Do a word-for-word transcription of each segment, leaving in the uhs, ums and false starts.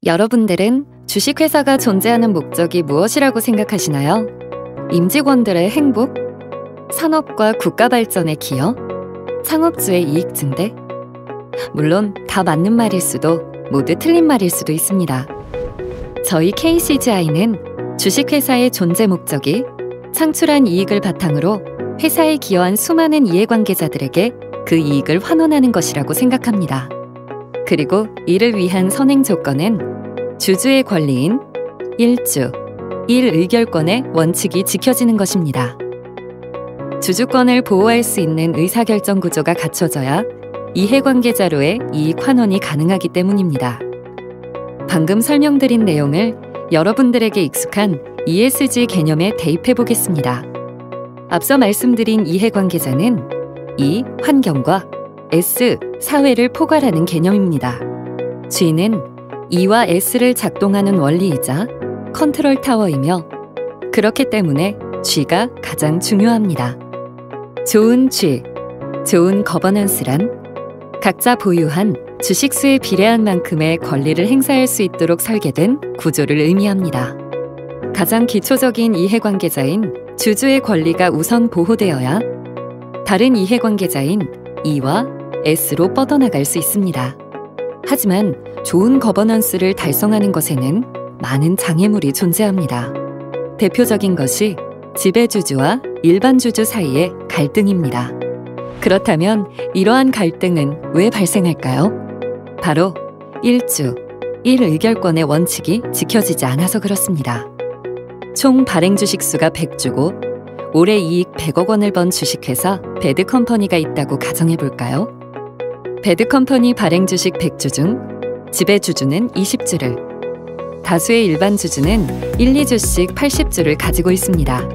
여러분들은 주식회사가 존재하는 목적이 무엇이라고 생각하시나요? 임직원들의 행복? 산업과 국가 발전의 기여? 창업주의 이익 증대? 물론 다 맞는 말일 수도 모두 틀린 말일 수도 있습니다. 저희 케이씨지아이는 주식회사의 존재 목적이 창출한 이익을 바탕으로 회사에 기여한 수많은 이해관계자들에게 그 이익을 환원하는 것이라고 생각합니다. 그리고 이를 위한 선행 조건은 주주의 권리인 일주, 일의결권의 원칙이 지켜지는 것입니다. 주주권을 보호할 수 있는 의사결정 구조가 갖춰져야 이해관계자로의 이익 환원이 가능하기 때문입니다. 방금 설명드린 내용을 여러분들에게 익숙한 이에스지 개념에 대입해 보겠습니다. 앞서 말씀드린 이해관계자는 이, 환경과 S, 사회를 포괄하는 개념입니다. G는 E와 S를 작동하는 원리이자 컨트롤 타워이며 그렇기 때문에 G가 가장 중요합니다. 좋은 G, 좋은 거버넌스란 각자 보유한 주식수에 비례한 만큼의 권리를 행사할 수 있도록 설계된 구조를 의미합니다. 가장 기초적인 이해관계자인 주주의 권리가 우선 보호되어야 다른 이해관계자인 E와 S로 뻗어나갈 수 있습니다. 하지만 좋은 거버넌스를 달성하는 것에는 많은 장애물이 존재합니다. 대표적인 것이 지배주주와 일반 주주 사이의 갈등입니다. 그렇다면 이러한 갈등은 왜 발생할까요? 바로 일주, 일의결권의 원칙이 지켜지지 않아서 그렇습니다. 총 발행 주식수가 백 주고 올해 이익 백억 원을 번 주식회사 배드컴퍼니가 있다고 가정해볼까요? 배드컴퍼니 발행 주식 백 주 중 지배주주는 이십 주를, 다수의 일반 주주는 일, 이 주씩 팔십 주를 가지고 있습니다.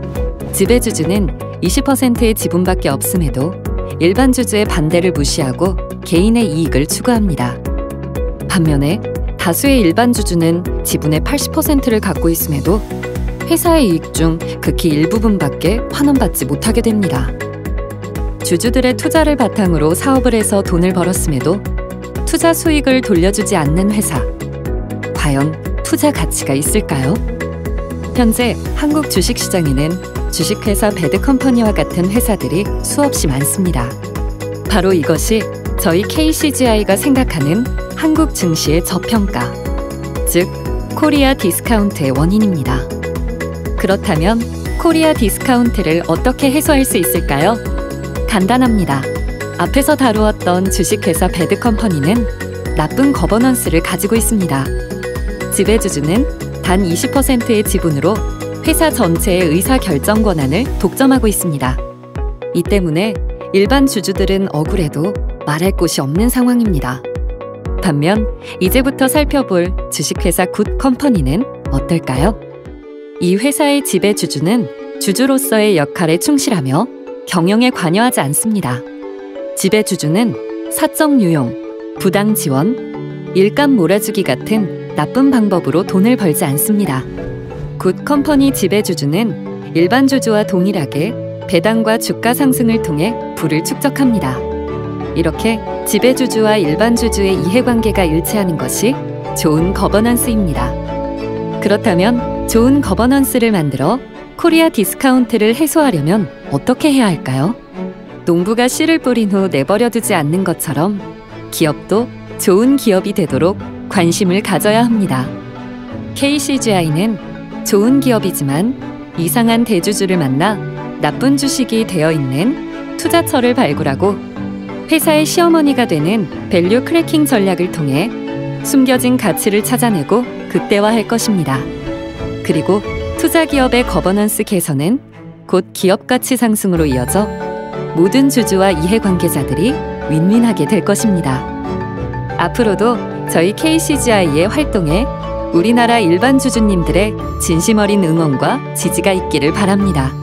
지배주주는 이십 퍼센트의 지분밖에 없음에도 일반 주주의 반대를 무시하고 개인의 이익을 추구합니다. 반면에 다수의 일반 주주는 지분의 팔십 퍼센트를 갖고 있음에도 회사의 이익 중 극히 일부분밖에 환원받지 못하게 됩니다. 주주들의 투자를 바탕으로 사업을 해서 돈을 벌었음에도 투자 수익을 돌려주지 않는 회사. 과연 투자 가치가 있을까요? 현재 한국 주식시장에는 주식회사 배드컴퍼니와 같은 회사들이 수없이 많습니다. 바로 이것이 저희 케이씨지아이가 생각하는 한국 증시의 저평가, 즉 코리아 디스카운트의 원인입니다. 그렇다면 코리아 디스카운트를 어떻게 해소할 수 있을까요? 간단합니다. 앞에서 다루었던 주식회사 배드컴퍼니는 나쁜 거버넌스를 가지고 있습니다. 지배주주는 단 이십 퍼센트의 지분으로 회사 전체의 의사결정 권한을 독점하고 있습니다. 이 때문에 일반 주주들은 억울해도 말할 곳이 없는 상황입니다. 반면 이제부터 살펴볼 주식회사 굿컴퍼니는 어떨까요? 이 회사의 지배주주는 주주로서의 역할에 충실하며 경영에 관여하지 않습니다. 지배주주는 사적 유용, 부당 지원, 일감 몰아주기 같은 나쁜 방법으로 돈을 벌지 않습니다. 굿컴퍼니 지배주주는 일반 주주와 동일하게 배당과 주가 상승을 통해 부를 축적합니다. 이렇게 지배주주와 일반 주주의 이해관계가 일치하는 것이 좋은 거버넌스입니다. 그렇다면 좋은 거버넌스를 만들어 코리아 디스카운트를 해소하려면 어떻게 해야 할까요? 농부가 씨를 뿌린 후 내버려두지 않는 것처럼 기업도 좋은 기업이 되도록 관심을 가져야 합니다. 케이씨지아이는 좋은 기업이지만 이상한 대주주를 만나 나쁜 주식이 되어 있는 투자처를 발굴하고 회사의 시어머니가 되는 밸류 크래킹 전략을 통해 숨겨진 가치를 찾아내고 극대화할 것입니다. 그리고 투자 기업의 거버넌스 개선은 곧 기업 가치 상승으로 이어져 모든 주주와 이해관계자들이 윈윈하게 될 것입니다. 앞으로도 저희 케이씨지아이의 활동에 우리나라 일반 주주님들의 진심 어린 응원과 지지가 있기를 바랍니다.